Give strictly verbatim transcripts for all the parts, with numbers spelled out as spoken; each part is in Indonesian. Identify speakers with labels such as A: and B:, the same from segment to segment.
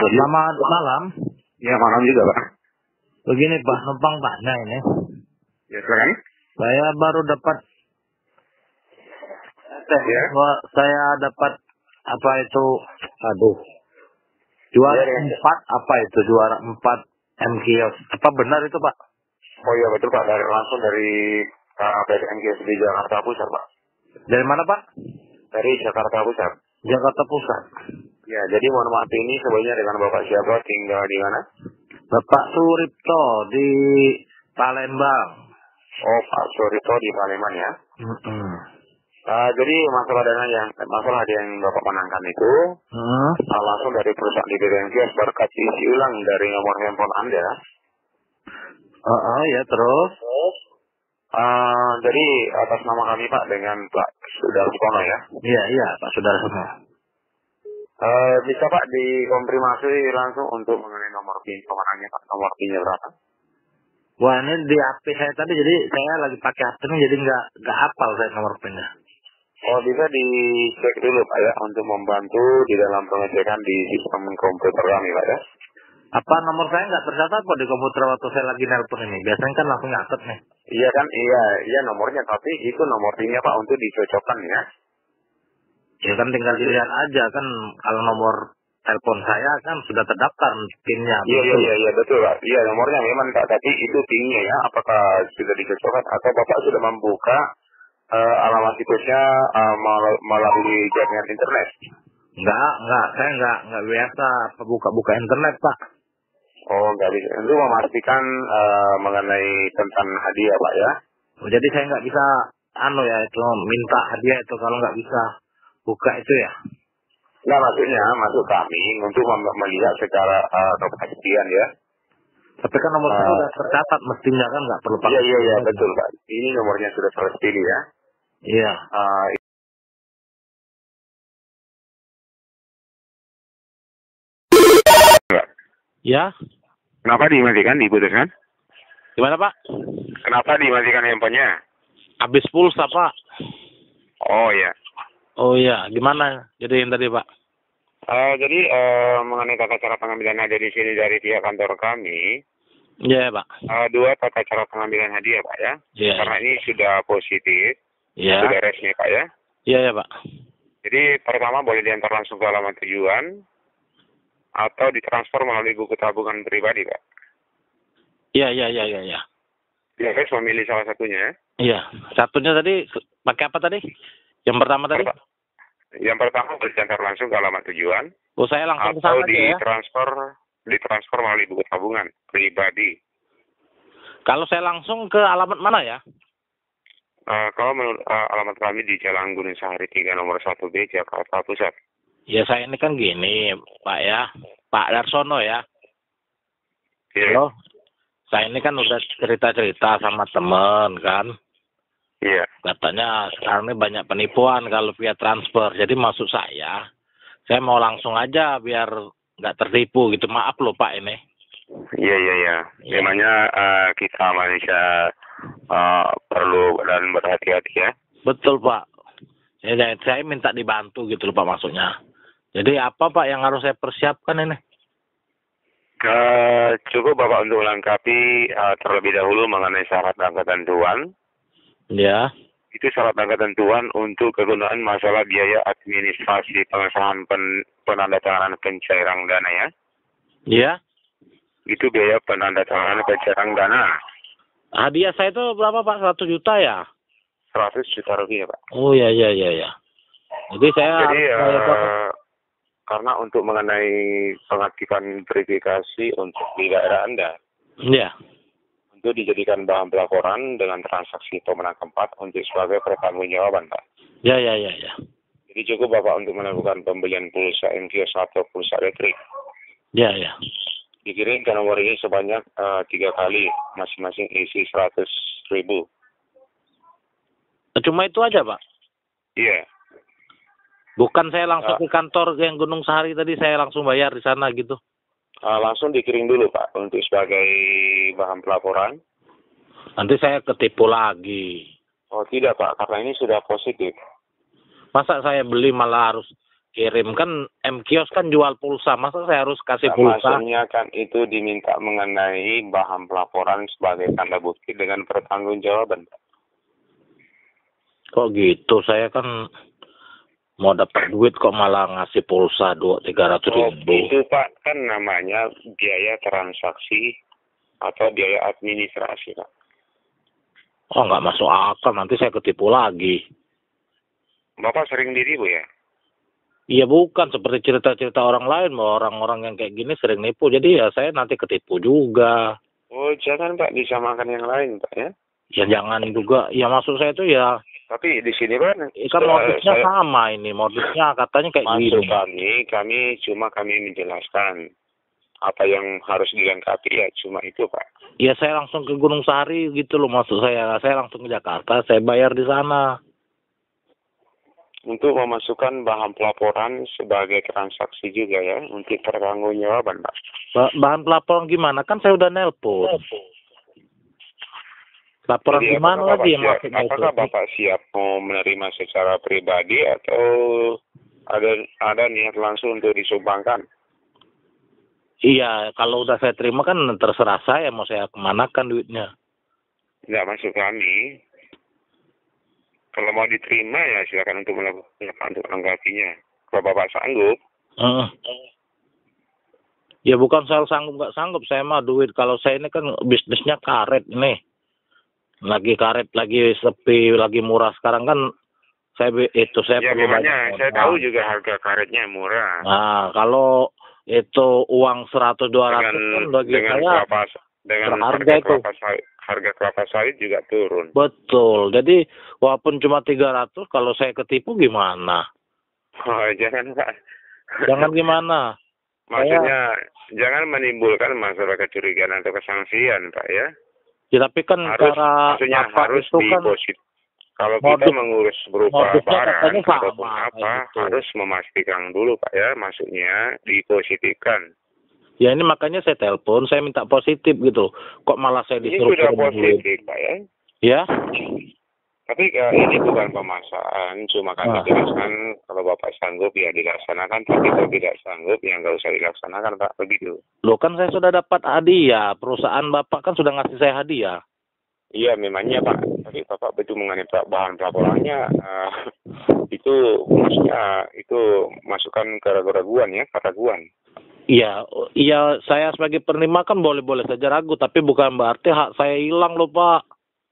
A: Selamat malam.
B: Ya, malam juga, Pak.
A: Begini Pak, numpang tanya ini.
B: Ya, silakan.
A: Saya baru dapat
B: Ya.
A: Wah, saya dapat apa itu? Aduh. Juara
B: Ya, ya.
A: empat apa itu? Juara empat M Kios. Apa benar itu, Pak?
B: Oh iya, betul, Pak. Dari, langsung dari uh, P T N Kios di Jakarta Pusat, Pak.
A: Dari mana, Pak?
B: Dari Jakarta Pusat.
A: Jakarta Pusat.
B: Ya, jadi mohon maaf ini sebenarnya dengan Bapak siapa, tinggal di mana?
A: Bapak Suripto di Palembang.
B: Oh, Pak Surito di Palembang ya.
A: Mm-mm.
B: Uh, jadi masalah dana yang masalah yang Bapak menangkan itu
A: Hmm.
B: uh, langsung dari perusahaan di P T N Kios berkat isi ulang dari nomor handphone Anda.
A: Oh, oh ya, terus?
B: Uh, jadi atas nama kami, Pak, dengan Pak Sudarsono ya.
A: Iya, iya, Pak Saudara semua.
B: Uh, bisa Pak dikonfirmasi langsung untuk mengenai nomor PIN pemenangnya, Pak. Nomor PIN-nya berapa?
A: Wah, ini di H P saya tadi, jadi saya lagi pakai H P ini, jadi nggak nggak hafal saya nomor PIN-nya.
B: Oh, bisa dicek dulu, Pak, ya, untuk membantu di dalam pengecekan di sistem komputer kami, Pak, ya.
A: Apa nomor saya nggak tercatat kok di komputer waktu saya lagi nelpon ini? Biasanya kan langsung nyatet nih.
B: Iya kan, iya, iya nomornya, tapi itu nomor PIN-nya, Pak, untuk dicocokkan, ya.
A: Ya kan tinggal dilihat aja kan, kalau nomor telepon saya kan sudah terdaftar PIN-nya.
B: Iya, iya, iya, iya, betul, Pak. Iya, nomornya memang, Pak, tapi itu PIN-nya, ya, apakah sudah dicocokkan atau Bapak sudah membuka uh, alamat situsnya uh, mal- melalui jaringan internet?
A: Enggak, enggak, saya enggak enggak biasa buka-buka internet, Pak.
B: Oh, nggak bisa. Untuk memastikan uh, mengenai tentang hadiah, Pak, ya.
A: Oh, jadi saya nggak bisa anu ya itu minta hadiah itu kalau nggak bisa buka itu ya.
B: Nah, maksudnya masuk kami untuk mem- melihat secara uh, kepastian, ya.
A: Tapi kan nomor saya
B: Uh,
A: udah tercatat mestinya kan nggak perlu
B: Iya,
A: pakai.
B: iya, iya,
A: PIN.
B: betul, Pak. Ini nomornya sudah terpilih, ya.
A: Iya.
B: Uh,
A: Ya.
B: Kenapa dimatikan, diputuskan?
A: Gimana, Pak?
B: Kenapa dimatikan handphonenya?
A: Habis pulsa, Pak.
B: Oh, ya.
A: Oh iya, gimana? Jadi yang tadi, Pak?
B: Uh, jadi uh, mengenai tata cara pengambilan hadiah di sini dari pihak kantor kami,
A: Iya, Pak.
B: uh, dua tata cara pengambilan hadiah, Pak, ya.
A: Iya.
B: Karena ini sudah positif,
A: Iya.
B: sudah resmi, Pak, ya.
A: Iya, ya, Pak.
B: Jadi pertama boleh diantar langsung ke alamat tujuan atau ditransfer melalui buku tabungan pribadi, Pak.
A: Iya, iya, iya, iya, iya.
B: Ya, guys, memilih salah satunya, ya.
A: Iya. Satunya tadi pakai apa tadi? Yang pertama tadi?
B: Perta- Yang pertama boleh diantar langsung ke alamat tujuan
A: Oh, saya langsung ke
B: atau
A: sana aja ya.
B: ditransfer ditransfer melalui buku tabungan pribadi.
A: Kalau saya langsung ke alamat mana ya?
B: Uh, kalau menurut uh, alamat kami di Jalan Gunung Sahari tiga nomor satu B Jakarta Pusat.
A: Ya saya ini kan gini, Pak ya. Pak Darsono ya.
B: Iya.
A: Halo. Saya ini kan udah cerita-cerita sama temen kan.
B: Iya.
A: Katanya sekarang ini banyak penipuan kalau via transfer. Jadi maksud saya, saya mau langsung aja biar nggak tertipu gitu. Maaf loh Pak ini.
B: Iya, iya, iya.
A: Iya.
B: Memangnya uh, kita manusia uh, perlu dan berhati-hati, ya.
A: Betul Pak. Saya, saya minta dibantu gitu loh Pak maksudnya. Jadi apa Pak yang harus saya persiapkan ini?
B: Uh, cukup Bapak untuk melengkapi uh, terlebih dahulu mengenai syarat dan ketentuan.
A: Ya.
B: Itu syarat dan ketentuan untuk kegunaan masalah biaya administrasi pengesahan pen, penandatanganan pencairan dana, ya.
A: Iya.
B: Itu biaya penandatanganan pencairan dana.
A: Hadiah saya itu berapa Pak? seratus juta ya?
B: seratus juta rupiah, Pak.
A: Oh iya iya iya ya. Jadi saya
B: Jadi
A: harus
B: uh, karena untuk mengenai pengaktifan verifikasi untuk di daerah Anda,
A: Iya.
B: untuk dijadikan bahan pelaporan dengan transaksi pemenang keempat untuk sebagai pertanggungjawaban, Pak.
A: Ya ya ya ya.
B: Jadi cukup Bapak untuk melakukan pembelian pulsa M Kios atau pulsa elektrik.
A: Ya ya.
B: Dikirim ke nomor ini sebanyak uh, tiga kali, masing-masing isi seratus ribu.
A: Cuma itu aja Pak?
B: Iya.
A: Bukan saya langsung
B: Uh,
A: ke kantor yang Gunung Sahari tadi, saya langsung bayar di sana gitu.
B: uh, langsung dikirim dulu, Pak, untuk sebagai bahan pelaporan.
A: Nanti saya ketipu lagi.
B: Oh tidak, Pak, karena ini sudah positif.
A: Masa saya beli malah harus kirim kan M-Kios kan jual pulsa, masa saya harus kasih
B: Nah,
A: pulsa?
B: maksudnya kan itu diminta mengenai bahan pelaporan sebagai tanda bukti dengan pertanggungjawaban.
A: Kok gitu? Saya kan mau dapat duit kok malah ngasih pulsa dua tiga ratus
B: Oh,
A: ribu.
B: itu Pak kan namanya biaya transaksi atau biaya administrasi Pak.
A: Oh, nggak masuk akal, nanti saya ketipu lagi.
B: Bapak sering ditipu ya?
A: Iya bukan, seperti cerita-cerita orang lain bahwa orang-orang yang kayak gini sering nipu. Jadi ya saya nanti ketipu juga.
B: Oh jangan Pak, disamakan yang lain Pak ya.
A: Ya jangan juga, ya maksud saya itu ya,
B: Tapi di sini Pak,
A: eh, kan
B: eh,
A: modusnya
B: saya-
A: sama ini, modusnya katanya kayak
B: maksud
A: gini.
B: kami, kami cuma kami menjelaskan apa yang harus dilengkapi ya cuma itu Pak.
A: Ya saya langsung ke Gunung Sahari gitu loh maksud saya. Saya langsung ke Jakarta, saya bayar di sana.
B: Untuk memasukkan bahan pelaporan sebagai transaksi juga ya, untuk pertanggungjawaban Pak.
A: Ba- Bahan pelaporan gimana? Kan saya udah nelpon. Laporan
B: Jadi,
A: gimana
B: apakah
A: lagi
B: Bapak
A: yang
B: siap,
A: maksudnya itu?
B: apakah Bapak siap mau menerima secara pribadi atau ada ada niat langsung untuk disumbangkan?
A: Iya, kalau udah saya terima kan terserah saya mau saya kemanakan duitnya.
B: Tidak masuk kami. Kalau mau diterima ya silakan untuk melakukan untuk menanggapinya. Kalau Bapak sanggup,
A: Heeh. Ya bukan soal sanggup nggak sanggup, saya mah duit. Kalau saya ini kan bisnisnya karet nih. Lagi karet, lagi sepi, lagi murah sekarang kan saya bi- itu saya
B: ya
A: perlu
B: memangnya
A: banyak
B: saya
A: modal.
B: tahu juga harga karetnya murah.
A: Nah, kalau itu uang seratus dua ratus
B: Dengan
A: kan bagi
B: dengan
A: saya
B: kelapa dengan
A: berharga
B: harga
A: itu.
B: kelapa sawit, harga kelapa sawit juga turun.
A: Betul. Jadi walaupun cuma tiga ratus, kalau saya ketipu gimana?
B: Oh, jangan Pak.
A: Jangan gimana?
B: Maksudnya jangan menimbulkan masalah kecurigaan atau kesangsian Pak ya.
A: Ya tapi kan
B: Harus
A: cara
B: maksudnya
A: Bapak
B: harus
A: itu kan
B: deposit. Kalau kita
A: modus-
B: mengurus berupa
A: modusnya
B: barang
A: katanya sama,
B: ataupun
A: kayak
B: apa,
A: gitu.
B: harus memastikan dulu Pak ya, maksudnya dipositifkan.
A: ya ini makanya saya telepon, saya minta positif gitu. Kok malah saya
B: Ini
A: disuruh
B: sudah
A: kirim duit?
B: positif Pak ya.
A: Ya?
B: Tapi eh, ini bukan pemaksaan, cuma kami
A: Ah.
B: jelaskan kalau Bapak sanggup ya dilaksanakan, tapi kalau tidak sanggup ya nggak usah dilaksanakan Pak, begitu.
A: Loh kan saya sudah dapat hadiah, perusahaan Bapak kan sudah ngasih saya hadiah.
B: Iya memangnya Pak, tapi Bapak betul mengenai pra- bahan pelaporannya eh, itu maksudnya itu masukkan keraguan ya, keraguan.
A: Iya, iya saya sebagai penerima kan boleh-boleh saja ragu, tapi bukan berarti hak saya hilang loh Pak.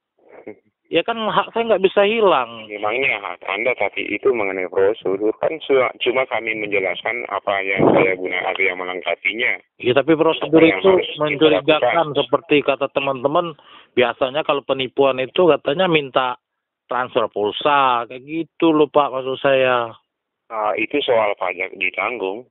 A: Ya kan hak saya nggak bisa hilang.
B: Memangnya hak Anda, tapi itu mengenai prosedur kan su- cuma kami menjelaskan apa yang saya guna atau yang melengkapinya.
A: Ya tapi prosedur
B: Apa yang
A: itu
B: harus
A: mencurigakan
B: dilakukan?
A: seperti kata teman-teman. Biasanya kalau penipuan itu katanya minta transfer pulsa, kayak gitu loh Pak maksud saya.
B: Ah, itu soal pajak ditanggung.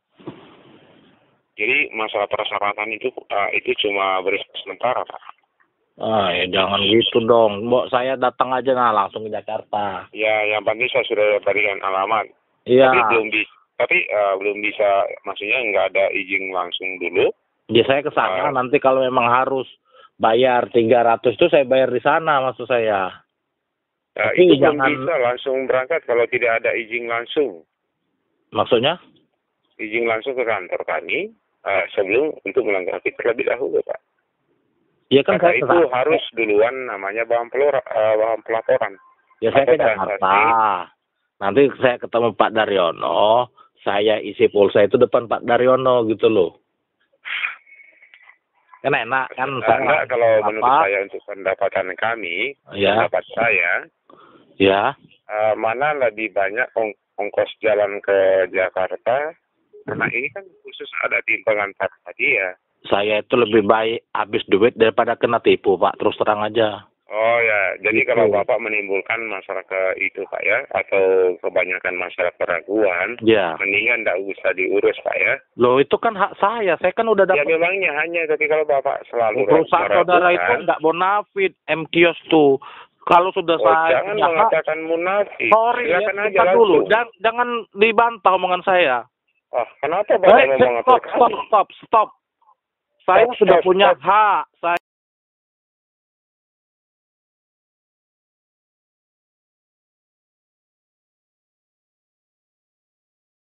B: Jadi masalah persyaratan itu ah, itu cuma bersifat sementara Pak.
A: Ah ya jangan gitu dong. Mbok saya datang aja nah langsung ke Jakarta.
B: Ya yang penting saya sudah berikan alamat.
A: Iya.
B: Tapi belum bisa, tapi ah, belum bisa, maksudnya nggak ada izin langsung dulu.
A: Ya saya ke sana
B: Ah.
A: nanti kalau memang harus bayar tiga ratus itu saya bayar di sana maksud saya.
B: Ah,
A: Tapi
B: itu belum
A: jangan-
B: bisa langsung berangkat kalau tidak ada izin langsung.
A: Maksudnya?
B: Izin langsung ke kantor kami ah, sebelum untuk melengkapi terlebih dahulu Pak.
A: Ya kan
B: Karena
A: saya ke
B: itu
A: sana.
B: harus duluan namanya bahan pelora, ah, bahan pelaporan.
A: Ya saya ke
B: atau
A: Jakarta.
B: transaksi.
A: Nanti saya ketemu Pak Daryono, saya isi pulsa itu depan Pak Daryono gitu loh. Kan enak kan
B: Ah,
A: saya
B: enggak, kalau
A: apa?
B: menurut saya untuk pendapatan kami,
A: Ya.
B: pendapat saya,
A: Ya.
B: ah, mana lebih banyak ong- ongkos jalan ke Jakarta, karena ini kan khusus ada di pengantar tadi ya.
A: Saya itu lebih baik habis duit daripada kena tipu Pak, terus terang aja.
B: Oh ya, jadi
A: Gitu.
B: kalau Bapak menimbulkan masalah ke itu Pak ya, atau kebanyakan masalah keraguan,
A: Ya.
B: mendingan tidak usah diurus Pak ya.
A: Loh itu kan hak saya, saya kan udah
B: Ya
A: dapat
B: memangnya hanya, tapi kalau Bapak selalu
A: perusahaan saudara itu
B: meragukan,
A: nggak bonafit, M-Kios tuh. Kalau sudah
B: oh,
A: saya
B: jangan
A: punya hak,
B: mengatakan munafik.
A: sorry ya,
B: Silakan aja
A: sebentar
B: langsung.
A: dulu. Jangan, jangan dibantah omongan saya.
B: Ah, kenapa Bapak
A: Eh,
B: ngomong
A: stop,
B: apa?
A: stop, stop, stop. Saya
B: Stop,
A: sudah
B: stop,
A: punya
B: stop.
A: hak. Saya